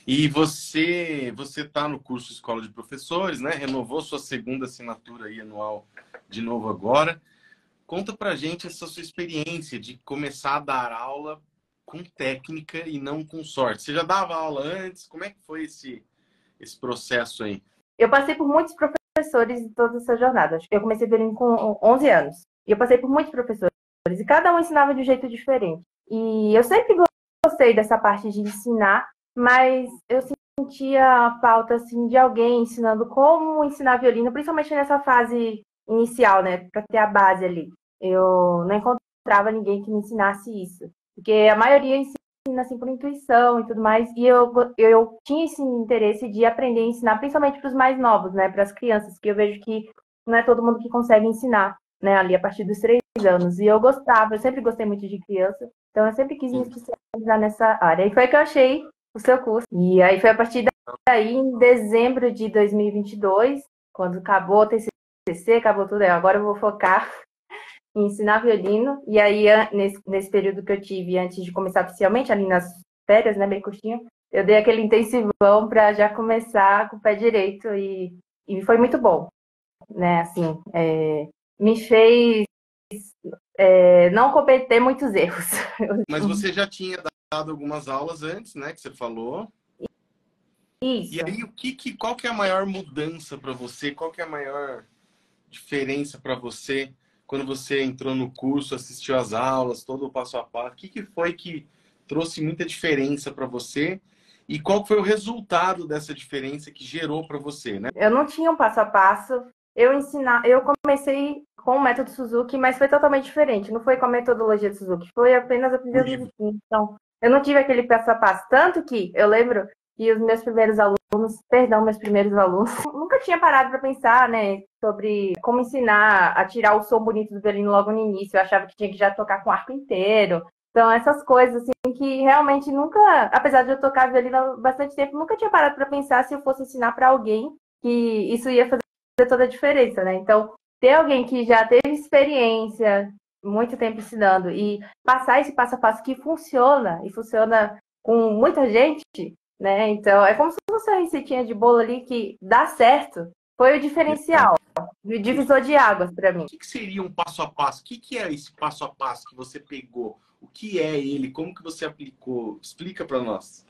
E você está no curso Escola de Professores, né? Renovou sua segunda assinatura aí anual de novo agora. Conta pra gente essa sua experiência de começar a dar aula com técnica e não com sorte. Você já dava aula antes? Como é que foi esse processo aí? Eu passei por muitos professores em toda essa jornada. Acho que eu comecei violino com 11 anos. E eu passei por muitos professores. E cada um ensinava de um jeito diferente. E eu sempre gostei dessa parte de ensinar, mas eu sentia falta assim, de alguém ensinando como ensinar violino, principalmente nessa fase inicial, né? Para ter a base ali. Eu não encontrava ninguém que me ensinasse isso. Porque a maioria ensina assim por intuição e tudo mais. E eu tinha esse interesse de aprender a ensinar, principalmente para os mais novos, né? Para as crianças, que eu vejo que não é todo mundo que consegue ensinar, né? Ali a partir dos 3 anos. E eu gostava, eu sempre gostei muito de criança. Então eu sempre quis me especializar nessa área. E foi que eu achei o seu curso. E aí foi a partir daí, em dezembro de 2022, quando acabou o TCC, acabou tudo, agora eu vou focar em ensinar violino. E aí, nesse período que eu tive antes de começar oficialmente, ali nas férias, né, bem curtinho, eu dei aquele intensivão para já começar com o pé direito e foi muito bom, né? Assim, me fez não cometer muitos erros. Mas você já tinha dado algumas aulas antes, né? Que você falou. E Isso. aí, qual que é a maior mudança para você? Qual que é a maior diferença para você quando você entrou no curso, assistiu às aulas, todo o passo a passo? O que foi que trouxe muita diferença para você? E qual foi o resultado dessa diferença que gerou para você, né? Eu não tinha um passo a passo. Eu comecei com o método Suzuki, mas foi totalmente diferente. Não foi com a metodologia de Suzuki, foi apenas O aprender os livro. exercícios. Então, eu não tive aquele passo a passo. Tanto que eu lembro que os meus primeiros alunos, perdão, meus primeiros alunos, nunca tinha parado para pensar, né, sobre como ensinar a tirar o som bonito do violino logo no início. Eu achava que tinha que já tocar com o arco inteiro. Então, essas coisas, assim, que realmente nunca, apesar de eu tocar violino há bastante tempo, nunca tinha parado para pensar se eu fosse ensinar para alguém que isso ia fazer toda a diferença, né? Então, ter alguém que já teve experiência, muito tempo ensinando, e passar esse passo a passo que funciona, e funciona com muita gente, né? Então, é como se fosse uma receitinha de bolo ali que dá certo. Foi o diferencial, o divisor de águas para mim. O que seria um passo a passo? O que é esse passo a passo que você pegou? O que é ele? Como que você aplicou? Explica para nós.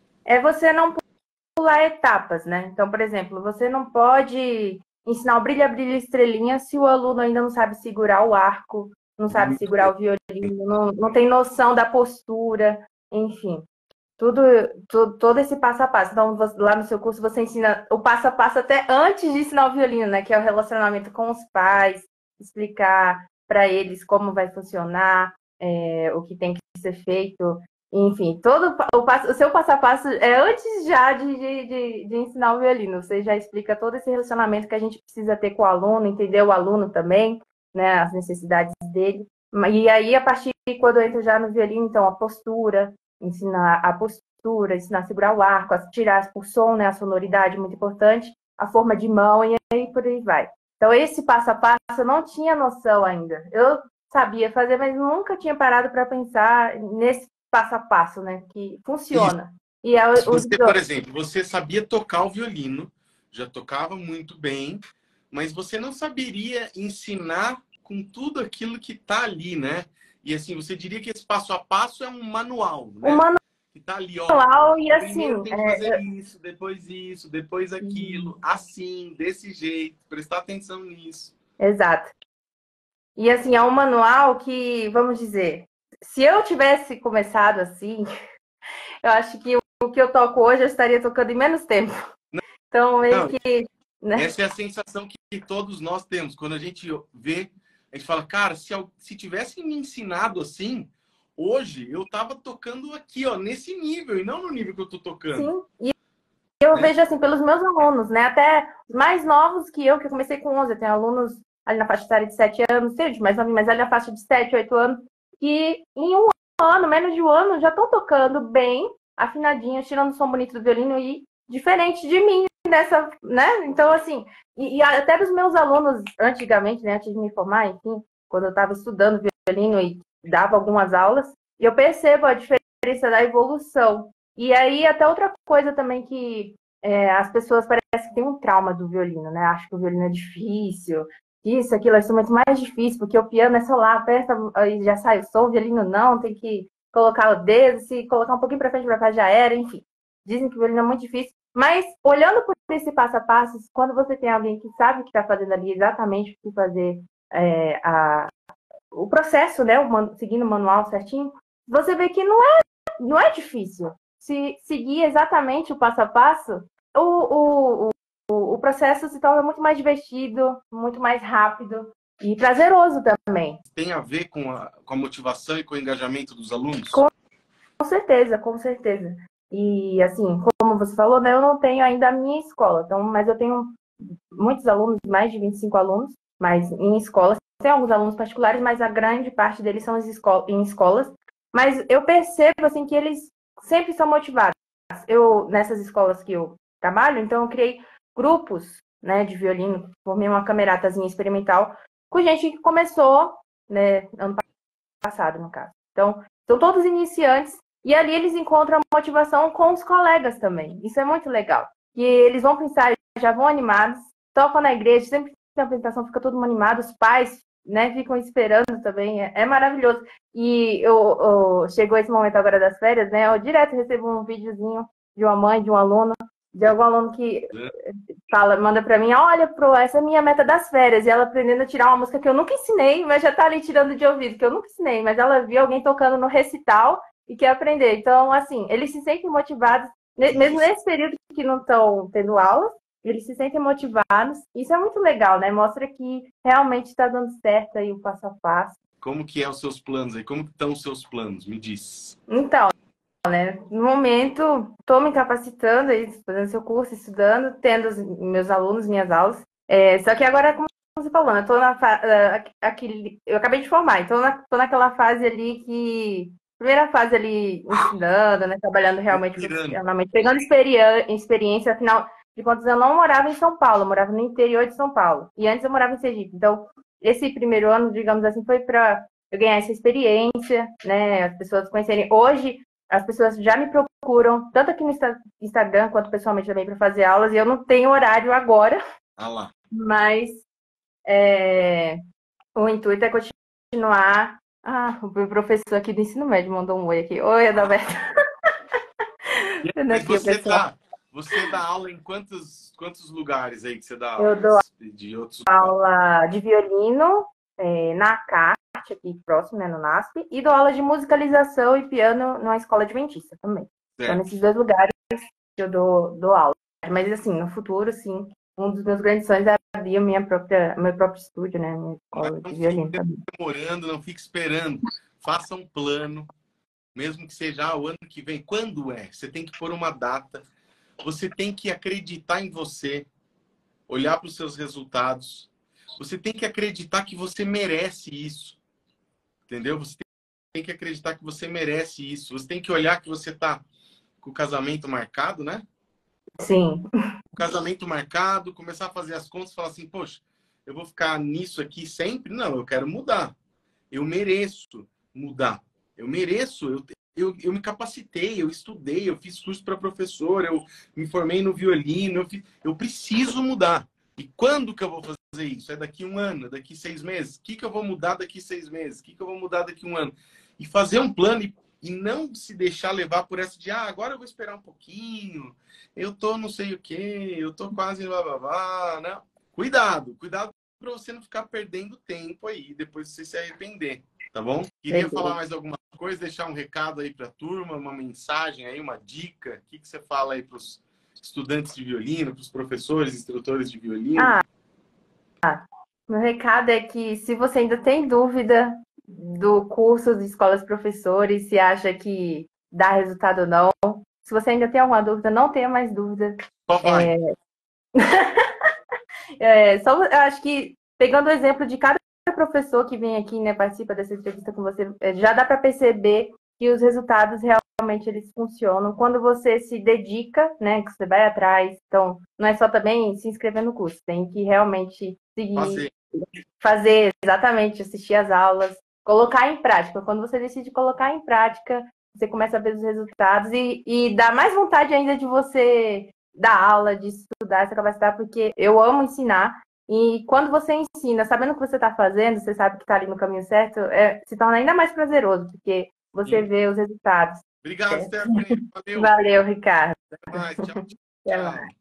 É você não pular etapas, né? Então, por exemplo, você não pode ensinar o brilha, brilha, estrelinha se o aluno ainda não sabe segurar o arco, não sabe Muito segurar bem. o violino, não tem noção da postura, enfim. Tudo, todo esse passo a passo. Então, lá no seu curso, você ensina o passo a passo até antes de ensinar o violino, né? Que é o relacionamento com os pais, explicar para eles como vai funcionar, o que tem que ser feito. Enfim, todo o seu passo a passo é antes já de ensinar o violino. Você já explica todo esse relacionamento que a gente precisa ter com o aluno, entender o aluno também, né? As necessidades dele. E aí, a partir de quando eu entro já no violino, então, a postura, ensinar a postura, ensinar a segurar o arco, a tirar por som, né, a sonoridade muito importante, a forma de mão e aí por aí vai. Então, esse passo a passo eu não tinha noção ainda. Eu sabia fazer, mas nunca tinha parado para pensar nesse passo a passo, né, que Isso. funciona. E é Você, por exemplo, você sabia tocar o violino, já tocava muito bem, mas você não saberia ensinar com tudo aquilo que está ali, né? E assim, você diria que esse passo a passo é um manual, o né? Que tá ali, ó. manual e Primeiro assim, tem que fazer isso, depois aquilo, assim, desse jeito, prestar atenção nisso. exato. E assim, é um manual que, vamos dizer, se eu tivesse começado assim, eu acho que o que eu toco hoje eu estaria tocando em menos tempo. Então, meio Não, que, né? essa é a sensação que todos nós temos. Quando a gente vê, a gente fala, cara, se tivessem me ensinado assim, hoje eu tava tocando aqui, ó, nesse nível, e não no nível que eu tô tocando, Sim. E eu né? vejo assim pelos meus alunos, né? Até os mais novos que eu comecei com 11, eu tenho alunos ali na faixa etária de 7 anos, tem de mais novinho, mas ali na faixa de 7, 8 anos, que em um ano, menos de um ano, já estão tocando bem, afinadinhos, tirando o som bonito do violino e diferente de mim nessa, né? Então, assim, e até dos meus alunos, antigamente, né, antes de me formar, enfim, quando eu estava estudando violino e dava algumas aulas, eu percebo a diferença da evolução. E aí, até outra coisa também que as pessoas parecem que têm um trauma do violino, né? Acho que o violino é difícil, isso, aquilo, é o instrumento mais difícil, porque o piano é só lá, aperta e já sai o som, o violino não, tem que colocar o dedo, se colocar um pouquinho para frente, para trás já era, enfim. Dizem que o violino é muito difícil, mas olhando por esse passo a passo, quando você tem alguém que sabe o que está fazendo ali exatamente o que fazer, o processo, né, seguindo o manual certinho, você vê que não é difícil. Se seguir exatamente o passo a passo, o processo se torna muito mais divertido, muito mais rápido e prazeroso também. Tem a ver com a motivação e com o engajamento dos alunos? Com certeza, com certeza. E assim, como você falou, né, eu não tenho ainda a minha escola, então, mas eu tenho muitos alunos, mais de 25 alunos, mas em escolas. Tem alguns alunos particulares, mas a grande parte deles são em escolas. Mas eu percebo assim que eles sempre são motivados. Eu, nessas escolas que eu trabalho, então eu criei grupos, né, de violino, formei uma cameratazinha experimental com gente que começou, né, ano passado, no caso. Então, são todos iniciantes e ali eles encontram a motivação com os colegas também. Isso é muito legal. E eles vão pensar, já vão animados, tocam na igreja, sempre tem a apresentação, fica todo mundo animado, os pais, né, ficam esperando também, é maravilhoso. E chegou esse momento agora das férias, né, eu direto recebo um videozinho de uma mãe, de um aluno, de algum aluno que manda pra mim, olha, Pro, essa é a minha meta das férias, e ela aprendendo a tirar uma música que eu nunca ensinei, mas já tá ali tirando de ouvido, que eu nunca ensinei, mas ela viu alguém tocando no recital e quer aprender. Então, assim, eles se sentem motivados, mesmo nesse período que não estão tendo aulas, eles se sentem motivados. Isso é muito legal, né? Mostra que realmente está dando certo aí o passo a passo. Como que é os seus planos aí? Como estão os seus planos? Me diz. Então, né? No momento, estou me capacitando, fazendo seu curso, estudando, tendo os meus alunos, minhas aulas. Só que agora, como você falou, eu tô eu acabei de formar, então tô naquela fase ali que primeira fase ali ensinando, né? Trabalhando realmente profissionalmente, pegando experiência, afinal de contas, eu não morava em São Paulo, eu morava no interior de São Paulo. E antes eu morava em Sergipe. Então, esse primeiro ano, digamos assim, foi para eu ganhar essa experiência, né? As pessoas conhecerem. Hoje, as pessoas já me procuram, tanto aqui no Instagram quanto pessoalmente também, para fazer aulas, e eu não tenho horário agora, mas o intuito é continuar. Ah, o meu professor aqui do ensino médio mandou um oi aqui. Oi, Adalberto. Mas você dá aula em quantos lugares aí que você dá aula? Eu dou de outros aula de violino na CAT, aqui próximo, né, no NASP, e dou aula de musicalização e piano numa escola adventista também. Então, nesses dois lugares que eu dou aula. Mas, assim, no futuro, sim, um dos meus grandes sonhos é abrir meu próprio estúdio, né, minha escola de violino também. Demorando, não fique esperando. Faça um plano, mesmo que seja o ano que vem. Quando é? Você tem que pôr uma data. Você tem que acreditar em você, olhar para os seus resultados. Você tem que acreditar que você merece isso. Entendeu? Você tem que acreditar que você merece isso. Você tem que olhar que você está com o casamento marcado, né? Sim. O casamento marcado, começar a fazer as contas e falar assim, poxa, eu vou ficar nisso aqui sempre? Não, eu quero mudar. Eu mereço mudar. Eu mereço. Eu me capacitei, eu estudei, eu fiz curso para professor, eu me formei no violino, eu preciso mudar. E quando que eu vou fazer isso? É daqui um ano, daqui 6 meses? O que eu vou mudar daqui 6 meses? O que eu vou mudar daqui um ano? E fazer um plano e não se deixar levar por essa de, agora eu vou esperar um pouquinho, eu tô não sei o quê, eu tô quase blá, blá, blá, né? Cuidado para você não ficar perdendo tempo aí, depois você se arrepender, tá bom? Queria falar mais alguma coisa, deixar um recado aí para a turma, uma mensagem aí, uma dica. O que você fala aí para os estudantes de violino, para os professores, instrutores de violino? Meu recado é que se você ainda tem dúvida do curso de escolas professores, se acha que dá resultado ou não, se você ainda tem alguma dúvida, não tenha mais dúvida. Só, eu acho que, pegando o exemplo de cada professor que vem aqui, né, participa dessa entrevista com você, já dá para perceber que os resultados realmente eles funcionam quando você se dedica, né, que você vai atrás. Então, não é só também se inscrever no curso, tem que realmente seguir, fazer exatamente, assistir às aulas, colocar em prática. Quando você decide colocar em prática, você começa a ver os resultados e dá mais vontade ainda de você dar aula, de estudar essa capacidade, porque eu amo ensinar. E quando você ensina, sabendo o que você está fazendo, você sabe que está ali no caminho certo, se torna ainda mais prazeroso, porque você vê os resultados. Obrigado, Stephanie. Valeu. Valeu, Ricardo. Até mais. Tchau, Até tchau. mais.